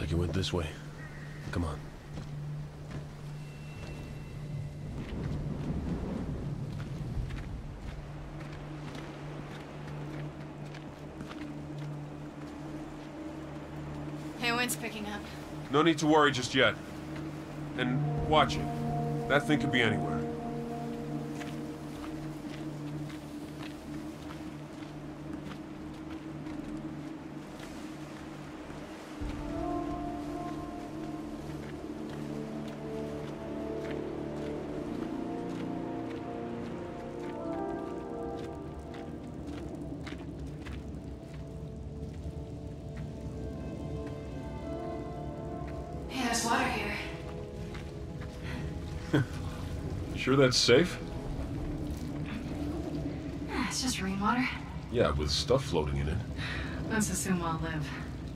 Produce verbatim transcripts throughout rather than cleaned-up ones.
like it went this way. Come on. Hey, wind's picking up. No need to worry just yet. And watch it. That thing could be anywhere. Hey, there's water here. Sure that's safe? Yeah, it's just rainwater. Yeah, with stuff floating in it. Let's assume I'll live.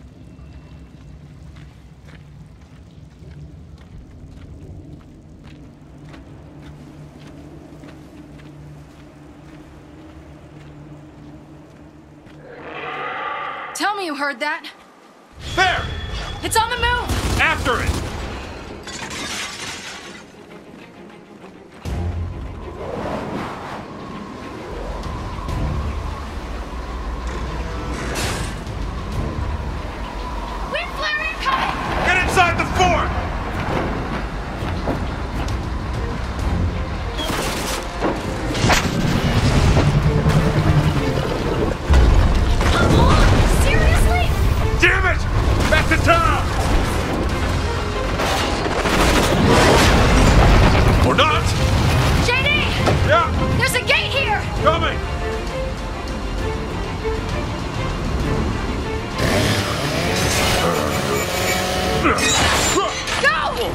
Tell me you heard that. There! It's on the move! After it! Wind flare incoming! Get inside the fort! Come on! Seriously? Damn it! Back to town! Or not! J D! Yeah! There's a gate here! Coming! Go!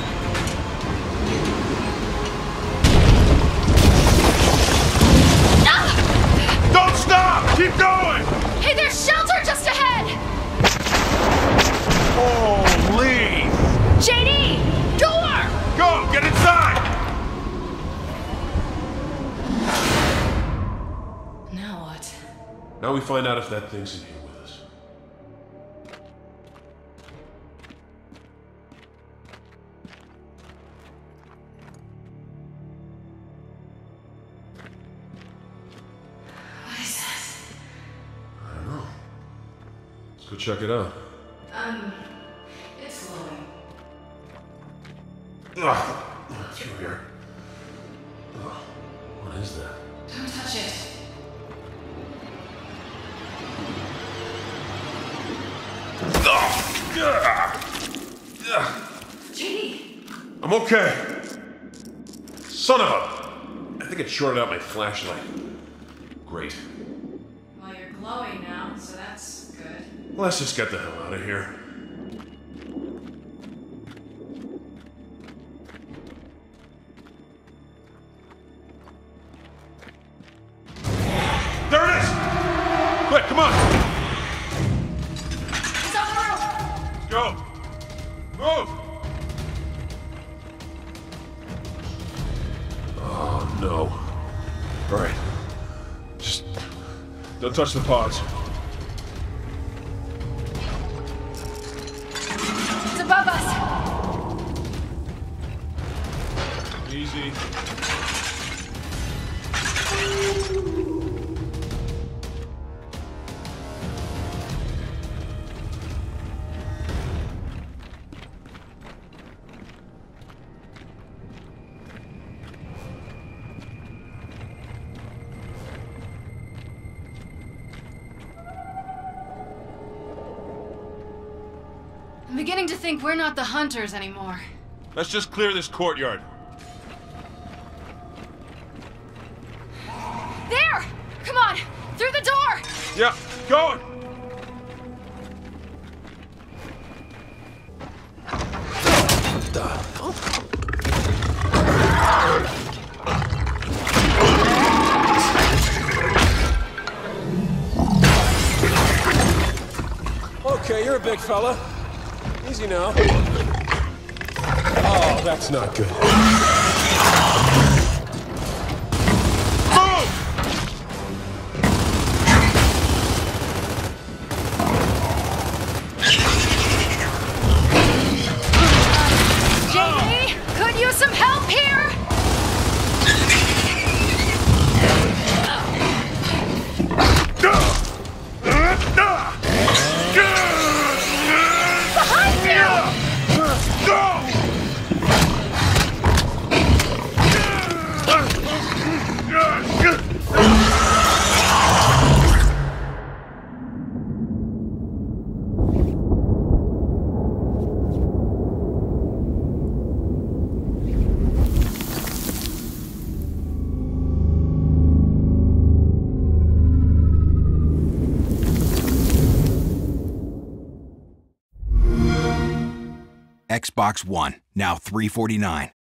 Ah! Don't stop! Keep going! Hey, there's shelter just ahead! Holy! J D! Door! Go! Get inside! Now what? Now we find out if that thing's in here with us. What is that? I don't know. Let's go check it out. Um, it's glowing. Ugh. Through here. Ugh. What is that? Don't touch it. J D! I'm okay. Son of a... I think it shorted out my flashlight. Great. Well, you're glowing now, so that's good. Let's just get the hell out of here. There it is! Quick, come on! It's on the roof! Let's go! Move! Oh, no. All right. Just don't touch the pods. It's above us! Easy. I'm beginning to think we're not the hunters anymore. Let's just clear this courtyard. There! Come on! Through the door! Yeah, going! Okay, you're a big fella. Easy now. Oh, that's not good. Move! Xbox One, now three forty-nine.